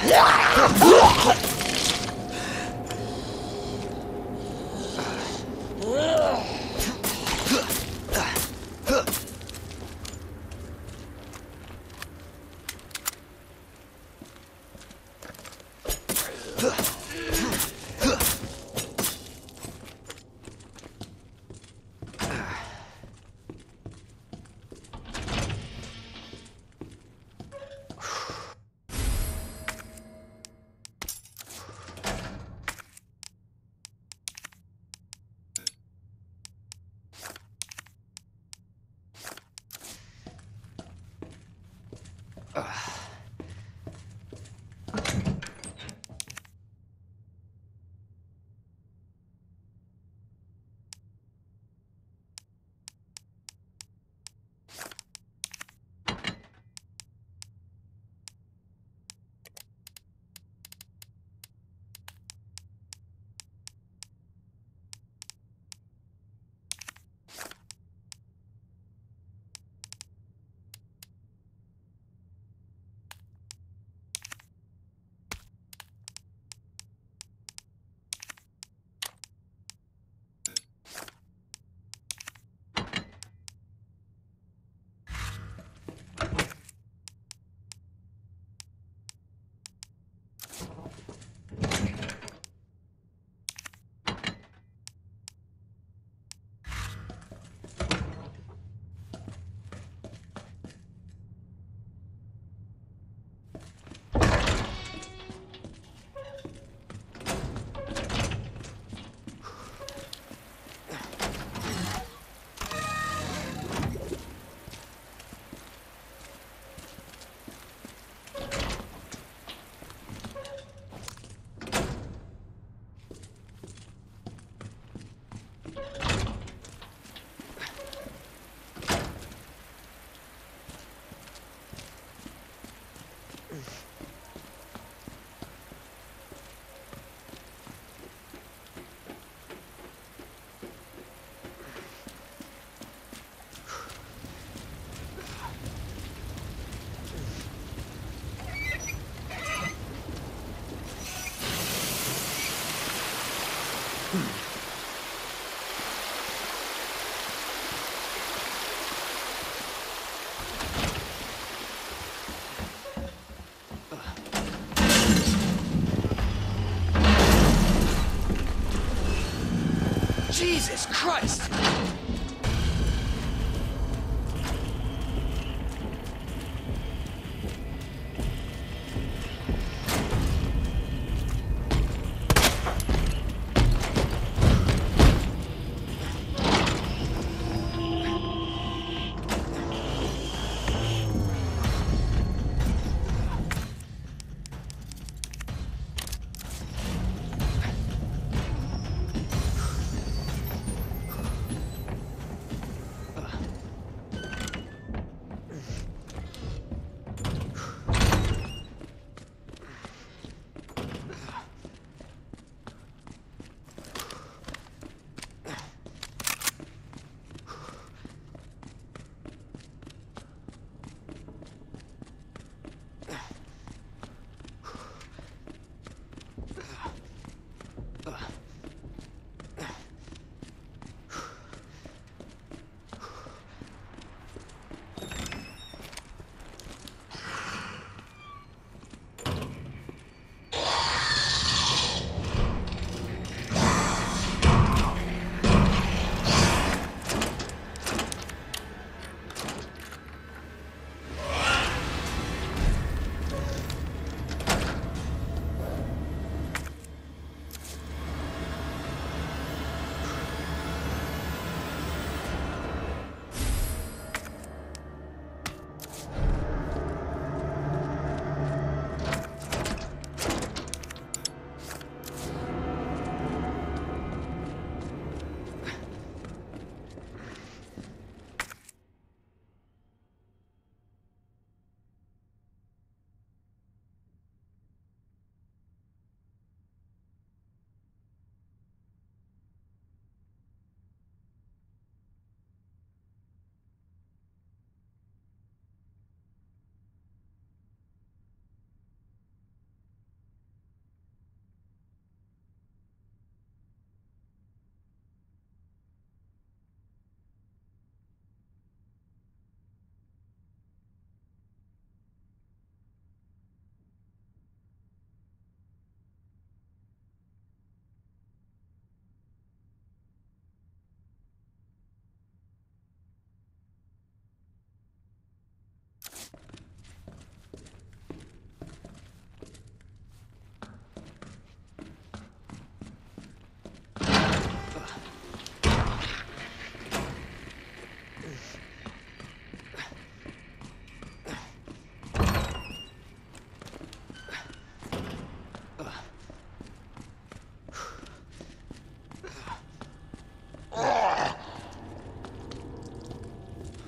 Jesus Christ!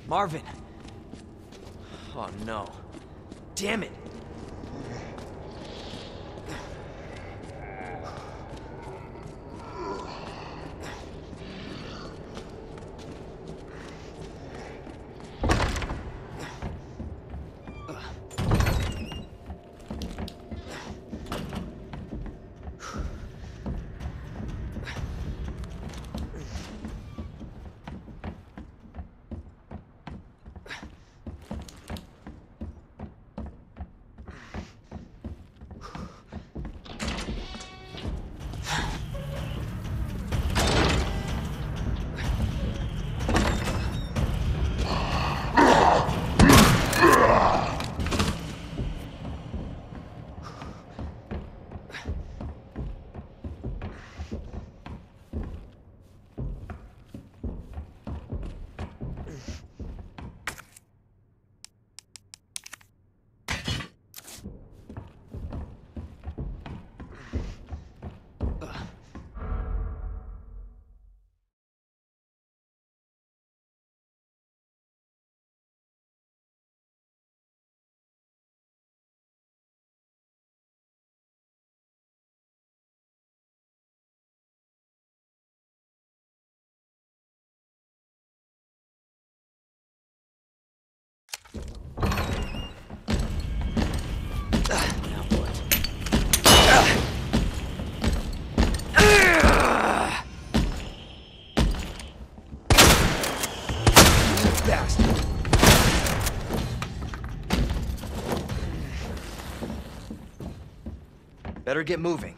Marvin. Oh no. Damn it. Now what? Bastard. Better get moving.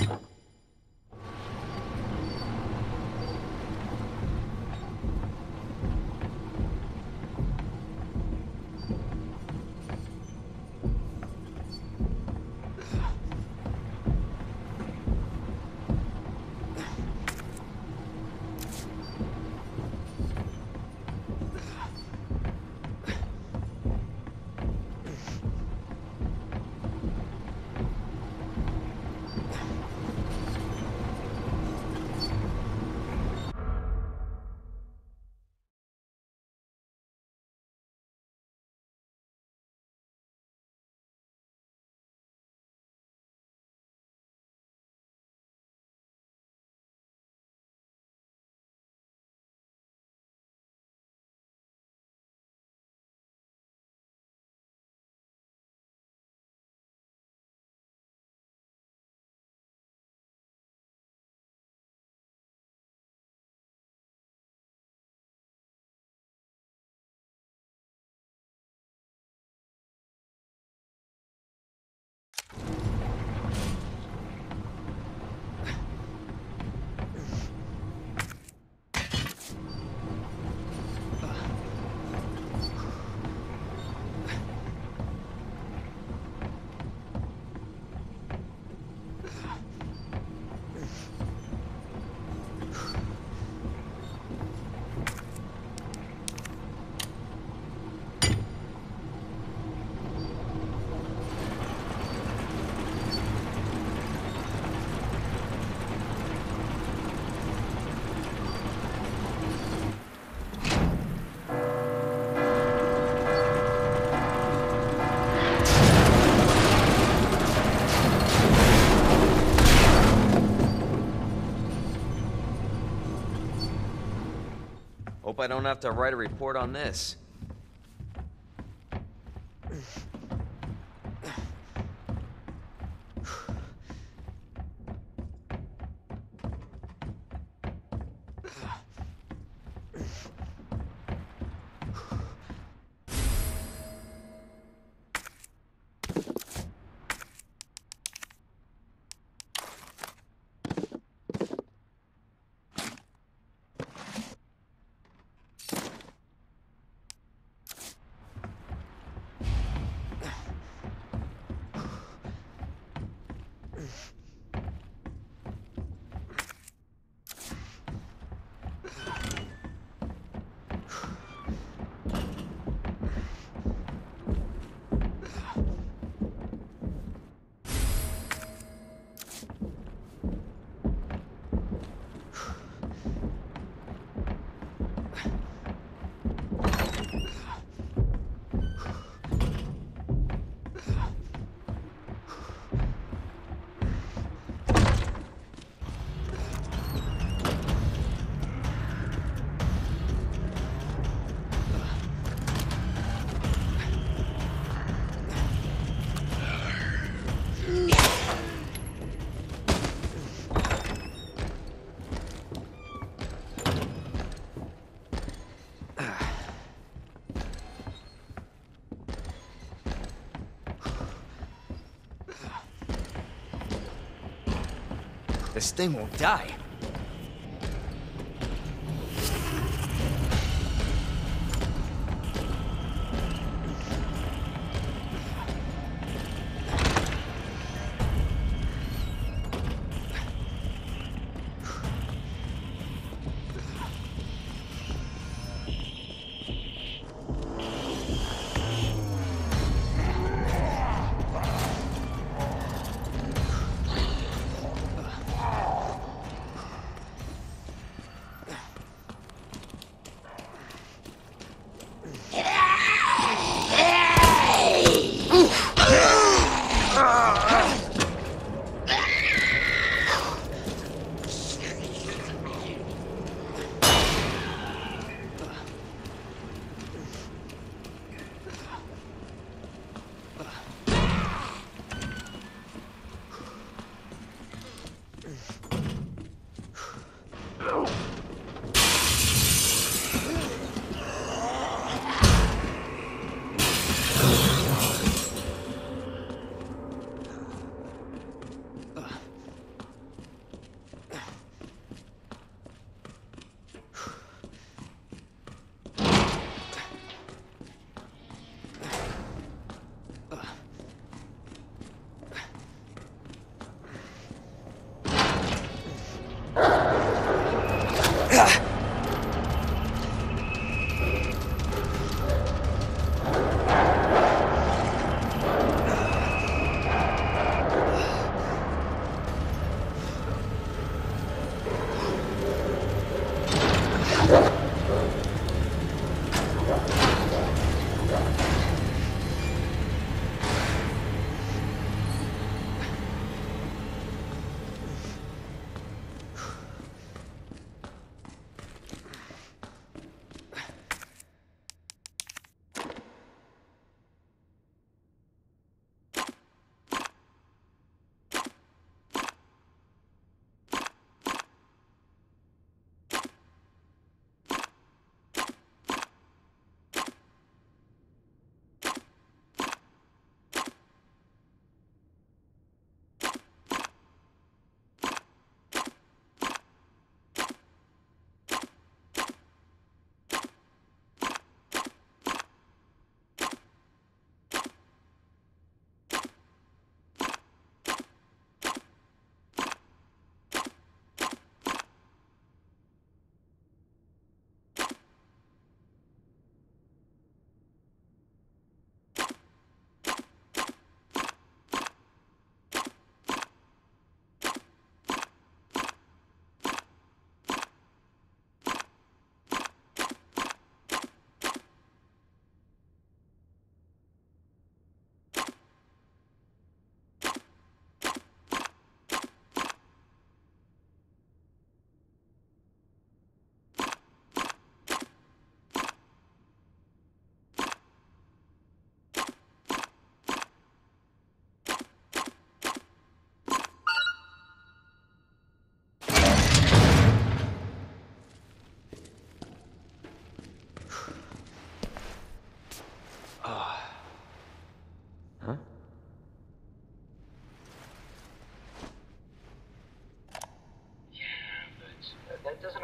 Hope I don't have to write a report on this. This thing won't die.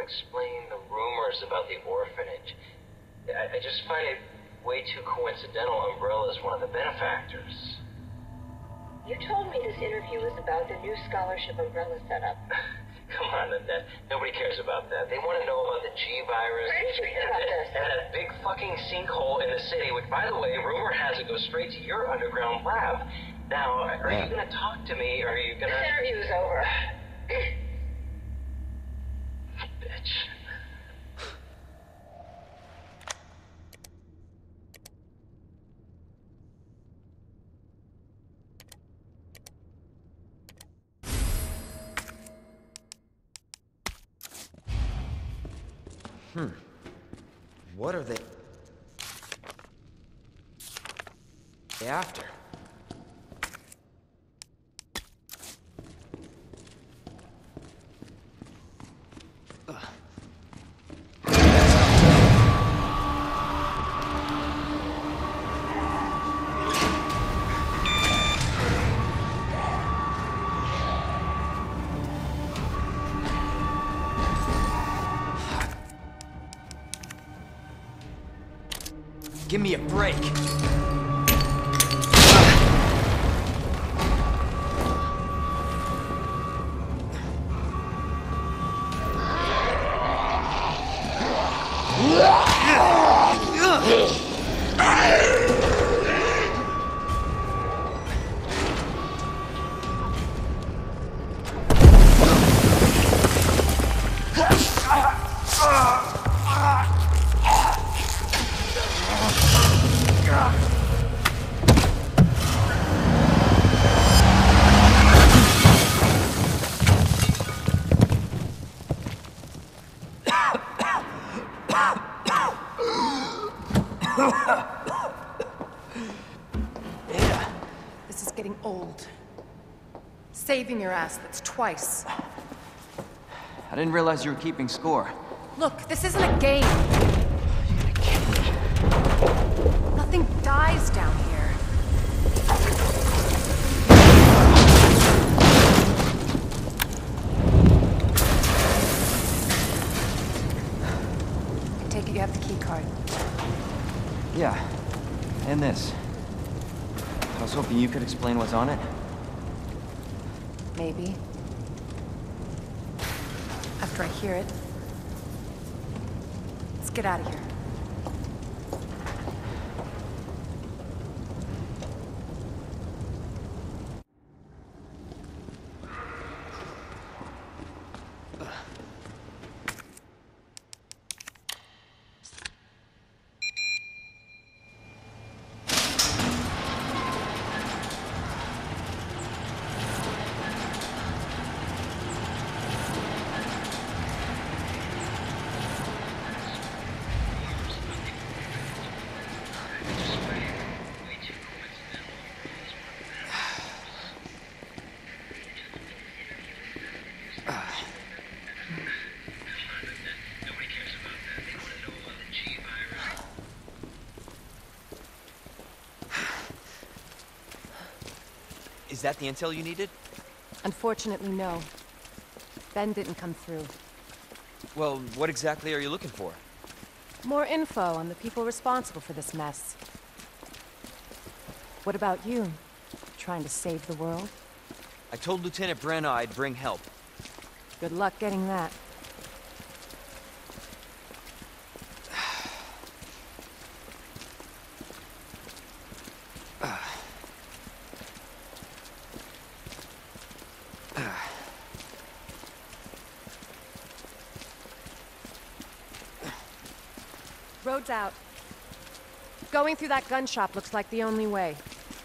explain the rumors about the orphanage. I just find it way too coincidental Umbrella's one of the benefactors. You told me this interview was about the new scholarship Umbrella set up. Come on, Annette. Nobody cares about that. They want to know about the G-Virus. Where did you hear about this? And that big fucking sinkhole in the city, which, by the way, rumor has it goes straight to your underground lab. Now, are you going to talk to me, or are you going to... This interview is over. Bitch. What are they after? Give me a break. This is getting old. Saving your ass, that's twice. I didn't realize you were keeping score. Look, this isn't a game. You're gonna kill me. Nothing dies down here. I take it you have the key card. Yeah, and this. I was hoping you could explain what's on it. Maybe. After I hear it. Let's get out of here. Is that the intel you needed? Unfortunately, no. Ben didn't come through. Well, what exactly are you looking for? More info on the people responsible for this mess. What about you? Trying to save the world? I told Lieutenant Brenna I'd bring help. Good luck getting that. Road's out. Going through that gun shop looks like the only way.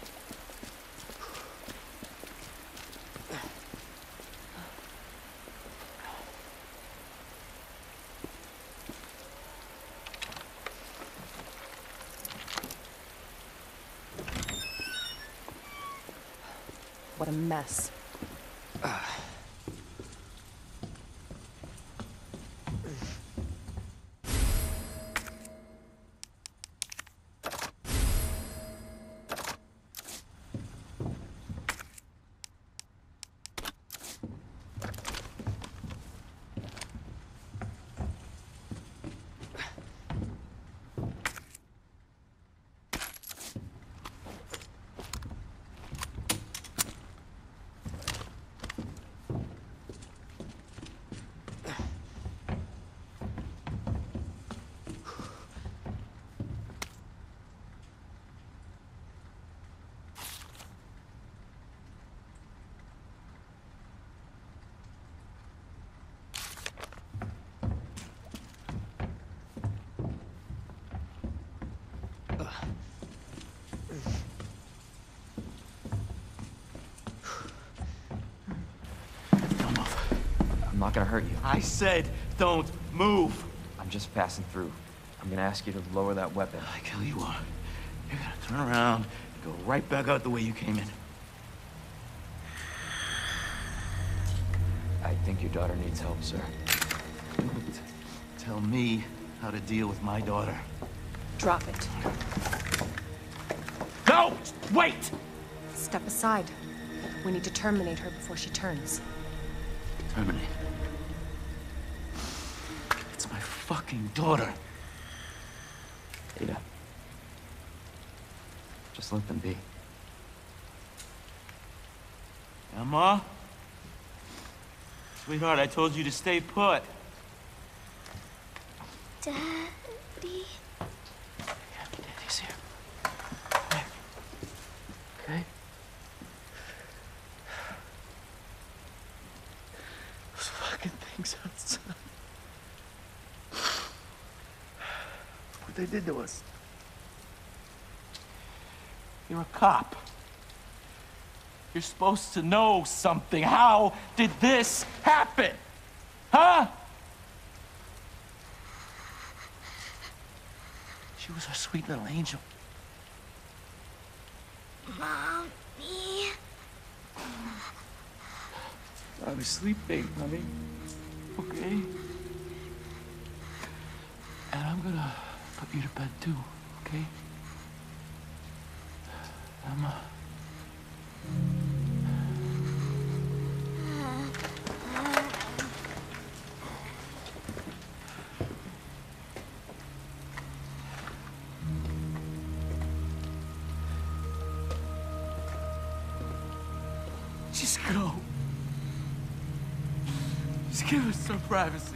What a mess. not gonna hurt you. I said don't move. I'm just passing through. I'm gonna ask you to lower that weapon. I kill you are. You're gonna turn around and go right back out the way you came in. I think your daughter needs help, sir. Don't tell me how to deal with my daughter. Drop it. No! Wait! Step aside. We need to terminate her before she turns. Terminate. It's my fucking daughter. Ada. Just let them be. Emma? Sweetheart, I told you to stay put. Daddy? Yeah, Daddy's here. Quick. Okay? Those fucking things outside. What they did to us. You're a cop. You're supposed to know something. How did this happen? Huh? She was our sweet little angel. Mommy? I was sleeping, honey. Okay? And I'm gonna put you to bed too, okay? Emma. Just go. Just give us some privacy.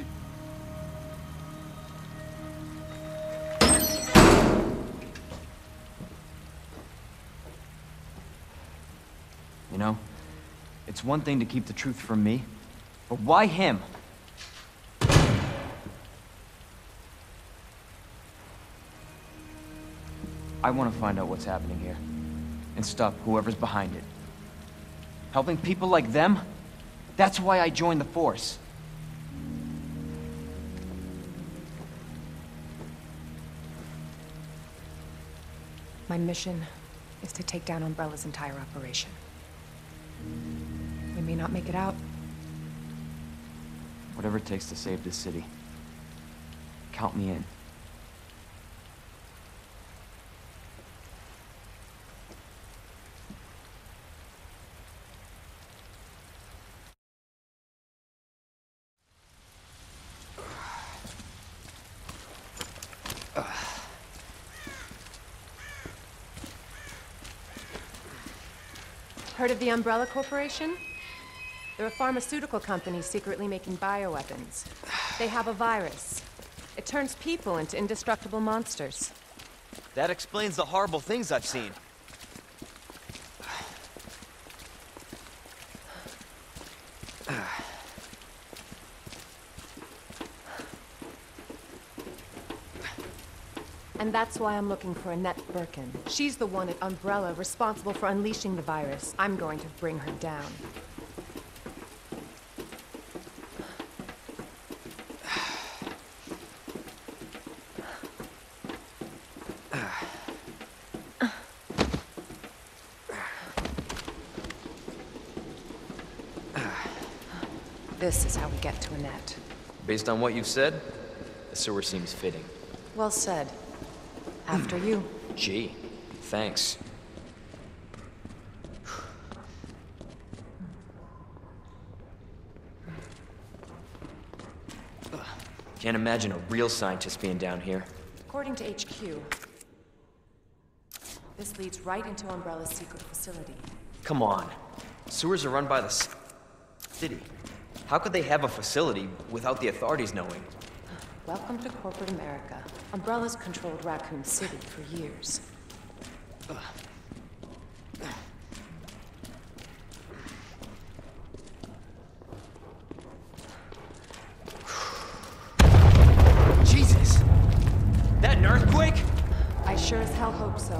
You know, it's one thing to keep the truth from me, but why him? I want to find out what's happening here, and stop whoever's behind it. Helping people like them? That's why I joined the Force. My mission is to take down Umbrella's entire operation. We may not make it out. Whatever it takes to save this city. Count me in. Heard of the Umbrella Corporation? They're a pharmaceutical company secretly making bioweapons. They have a virus. It turns people into indestructible monsters. That explains the horrible things I've seen. And that's why I'm looking for Annette Birkin. She's the one at Umbrella responsible for unleashing the virus. I'm going to bring her down. This is how we get to Annette. Based on what you've said, the sewer seems fitting. Well said. After you. Gee, thanks. Can't imagine a real scientist being down here. According to HQ, this leads right into Umbrella's secret facility. Come on. Sewers are run by the city. How could they have a facility without the authorities knowing? Welcome to corporate America. Umbrella's controlled Raccoon City for years. Jesus! That an earthquake? I sure as hell hope so.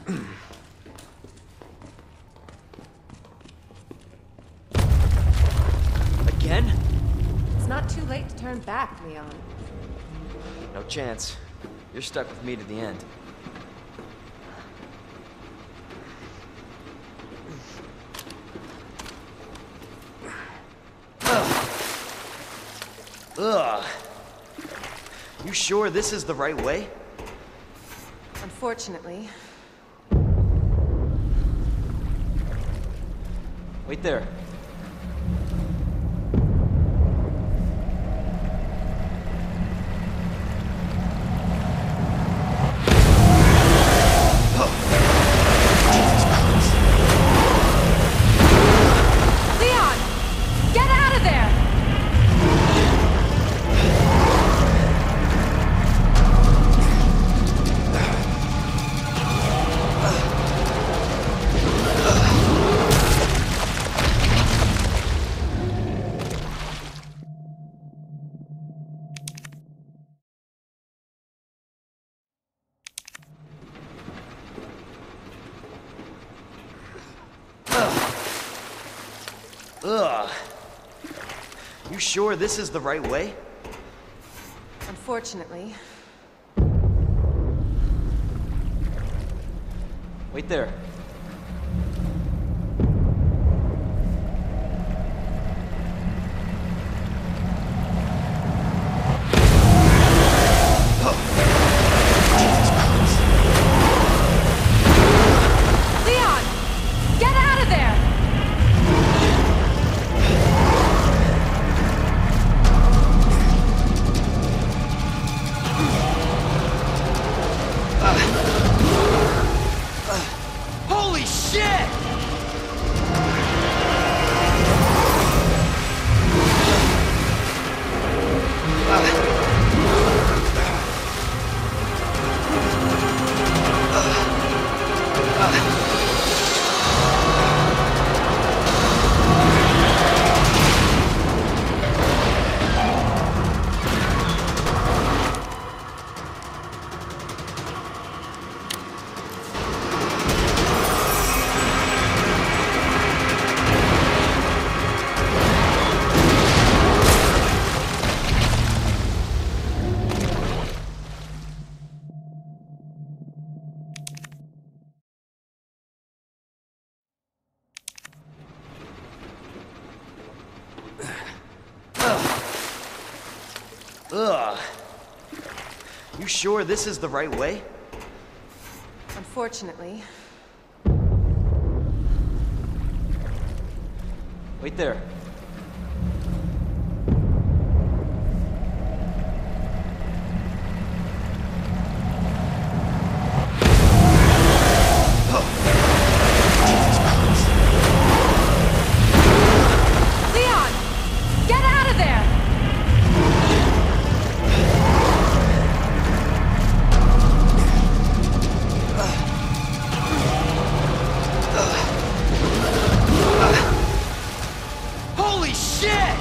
Again? It's not too late to turn back, Leon. No chance. You're stuck with me to the end. Ugh. You sure this is the right way? Unfortunately. Wait there. Leon! Get out of there! Ugh. You sure this is the right way? Unfortunately. Wait there. Leon! Get out of there! Holy shit! Ugh. You sure this is the right way? Unfortunately. Wait there. Leon! Get out of there! Holy shit!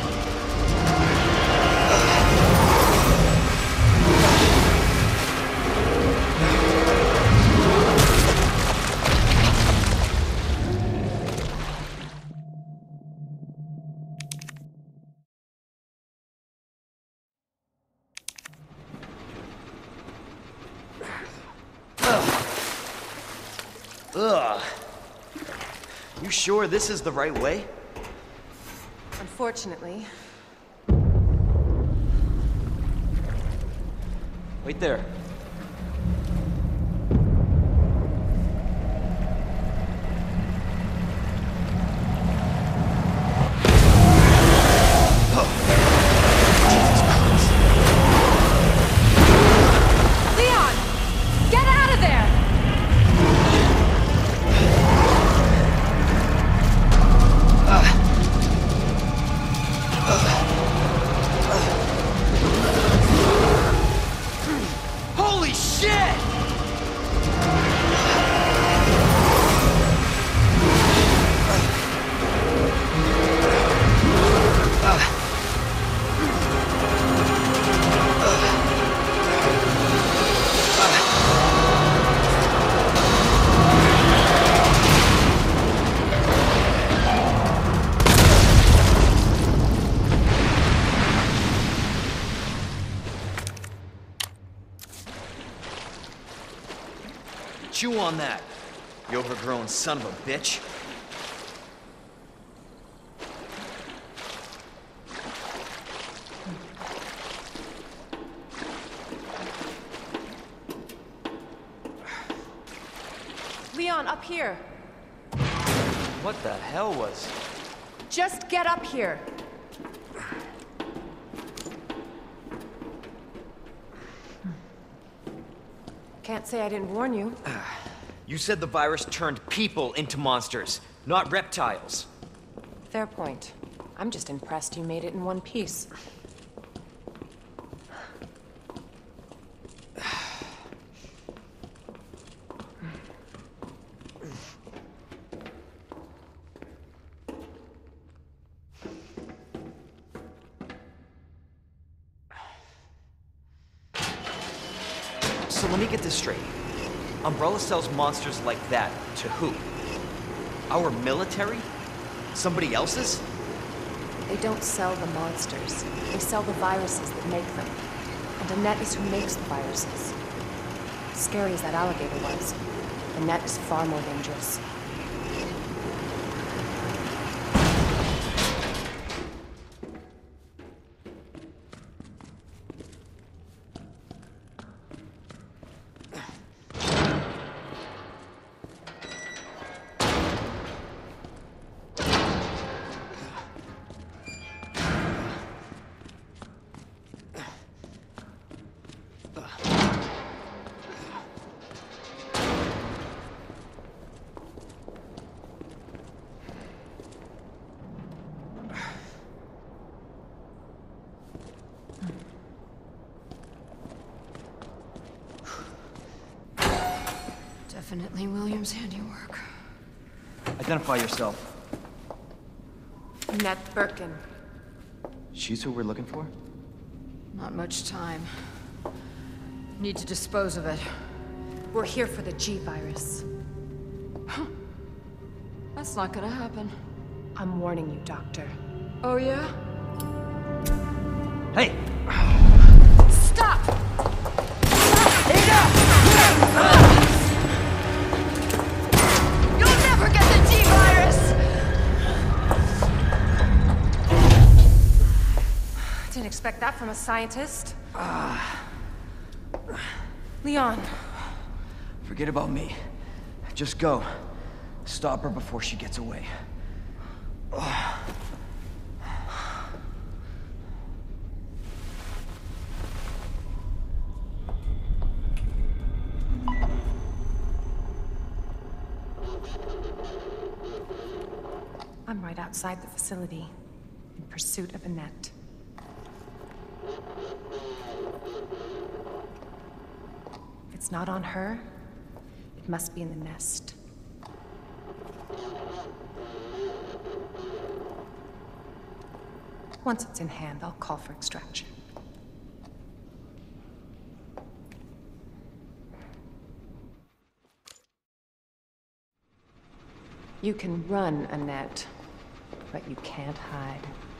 Ugh. You sure this is the right way? Unfortunately. Wait there. Leon! Get out of there! Chew on that, you overgrown son of a bitch. Leon, up here. What the hell was... Just get up here. Can't say I didn't warn you. You said the virus turned people into monsters, not reptiles. Fair point. I'm just impressed you made it in one piece. So let me get this straight. Umbrella sells monsters like that to who? Our military? Somebody else's? They don't sell the monsters. They sell the viruses that make them. And Annette is who makes the viruses. Scary as that alligator was, Annette is far more dangerous. Definitely William's handiwork. Identify yourself. Annette Birkin. She's who we're looking for? Not much time. Need to dispose of it. We're here for the G-Virus. That's not gonna happen. I'm warning you, Doctor. Oh yeah? Hey! Stop! You'll never get the G-Virus! Didn't expect that from a scientist. Leon. Forget about me. Just go. Stop her before she gets away. I'm right outside the facility, in pursuit of Annette. If it's not on her, it must be in the nest. Once it's in hand, I'll call for extraction. You can run, Annette, but you can't hide.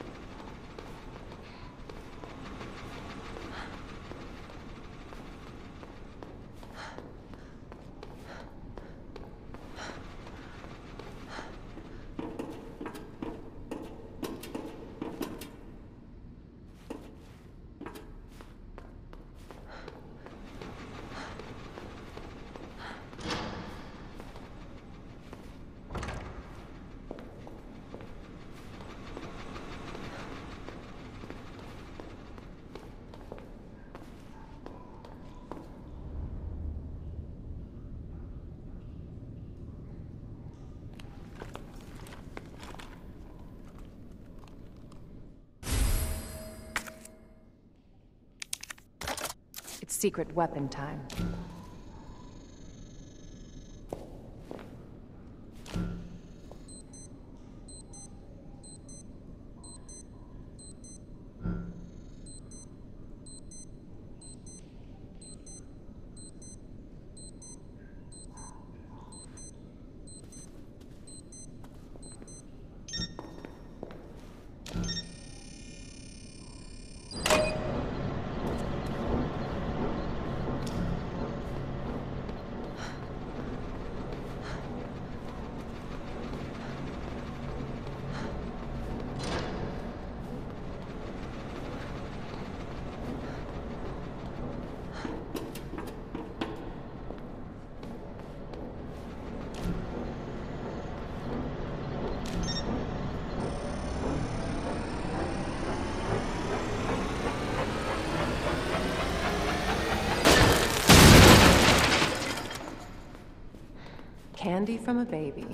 It's secret weapon time. candy from a baby.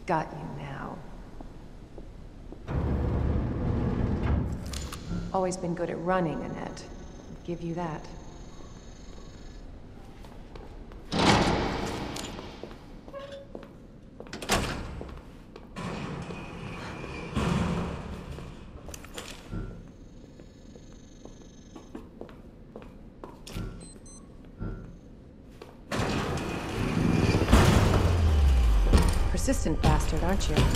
Got you now. Always been good at running, Annette. I'll give you that. Persistent bastard, aren't you?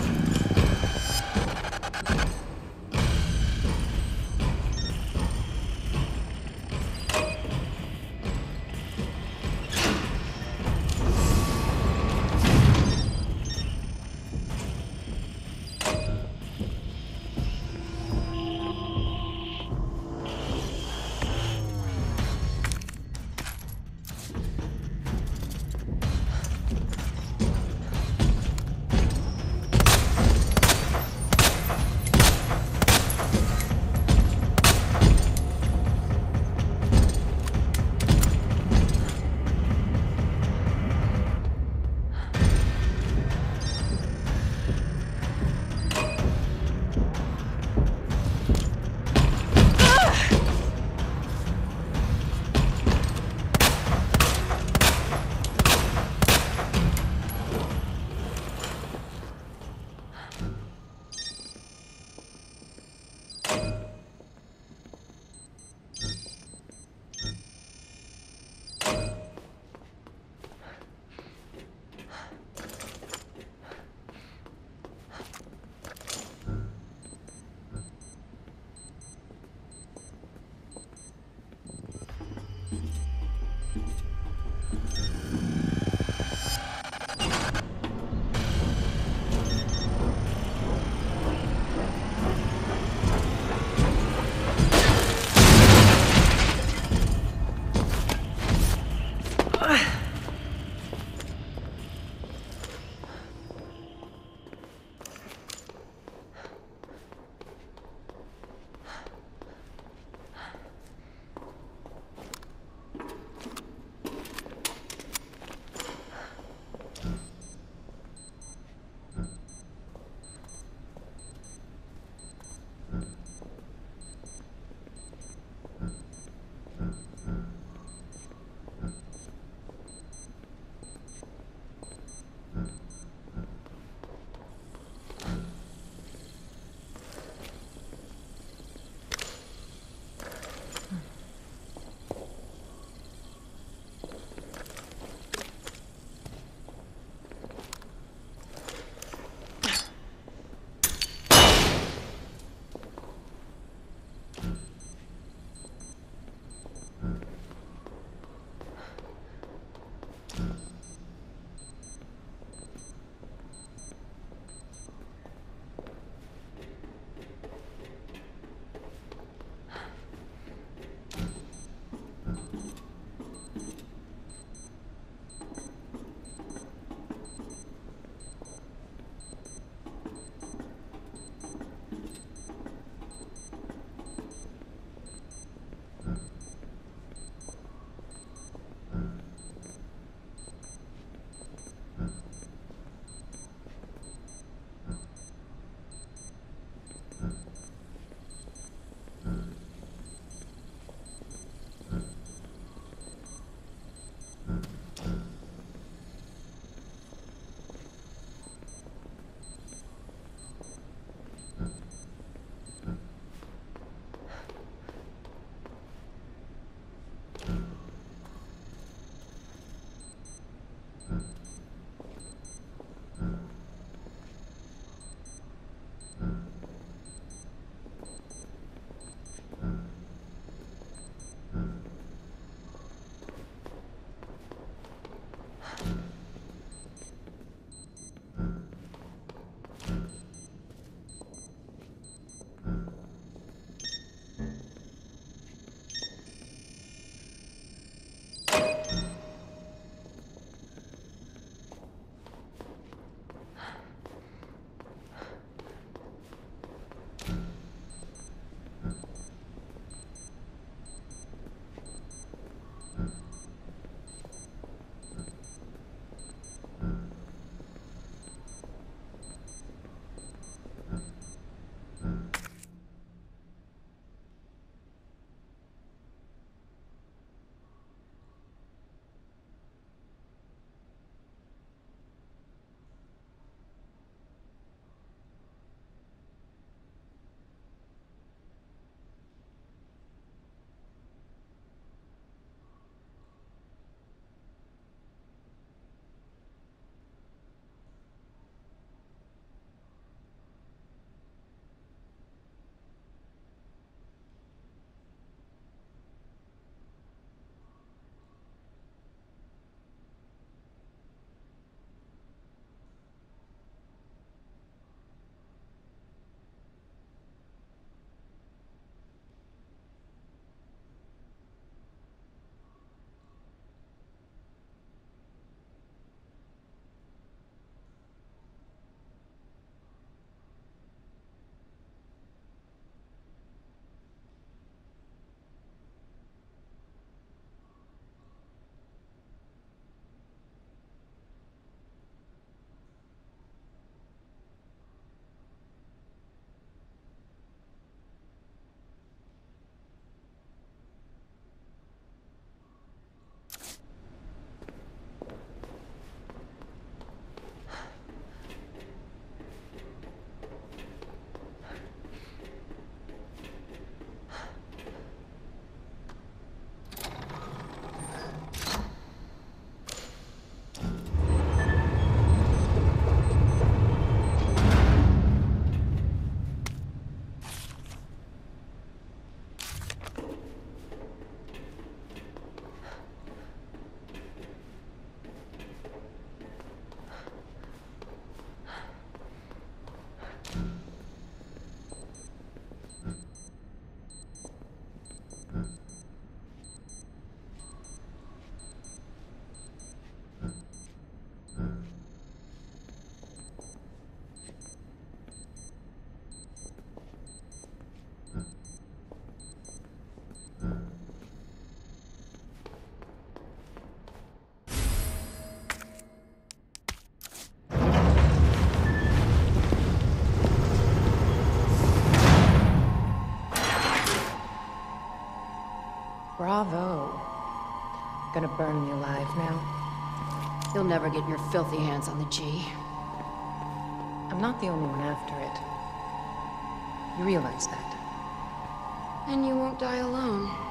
Bravo. Gonna burn me alive now. You'll never get your filthy hands on the G. I'm not the only one after it. You realize that? And you won't die alone.